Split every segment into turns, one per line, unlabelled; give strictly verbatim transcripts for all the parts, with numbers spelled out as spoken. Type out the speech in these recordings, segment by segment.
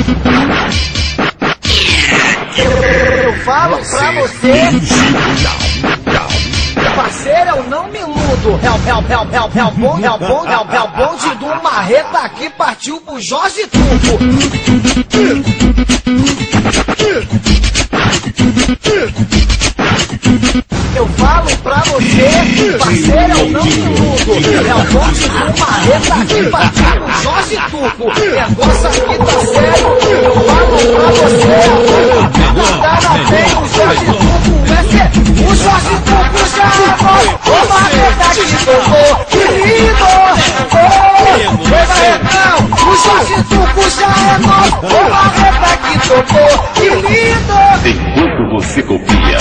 Eu falo pra você, parceiro, eu não me iludo. É o, é o, é o, é o, é o bonde, é o bonde, é o, é o bonde do Marreta que partiu pro Jorge Turco. Eu falo pra você, parceiro, eu não me iludo. É o bonde do Marreta que partiu pro Jorge Turco. O negócio aqui tá sério. Eu falo pra você, tá bem o Jorge Turco. O Jorge Turco já é nosso. O Marreta que tocou, que lindo. Oh, Marretão, o Jorge Turco já é nosso. O Marreta que tocou, que lindo.
Enquanto você copia,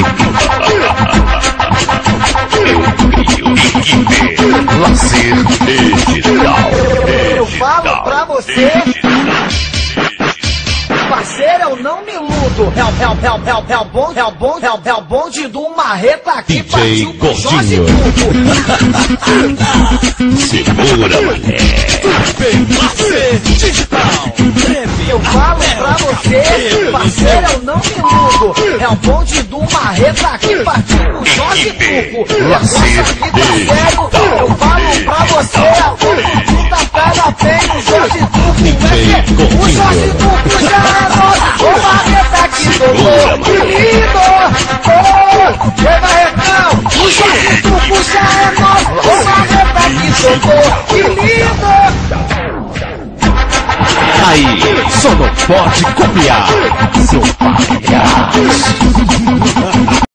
eu crio equipe Lazer Digital.
Eu falo pra você, parceiro, eu não me iludo. É o, é o, é o, é o, é o bonde, é o bonde, é o, é o bonde do Marreta que partiu pro Jorge Turco.
Segura, mané. Lazer Digital.
Eu falo pra você, parceiro, eu não me iludo. É o bonde do Marreta que partiu pro Jorge Turco.
Lazer
Digital. Eu falo pra você, a puta pega bem o Jorge Turco. O Jorge Turco já é nosso. O Marreta que tocou, que lindo. Oh, Marretão, o Jorge Turco já é nosso. O Marreta que tocou, que lindo.
Aí, só não pode copiar, seu palhaço.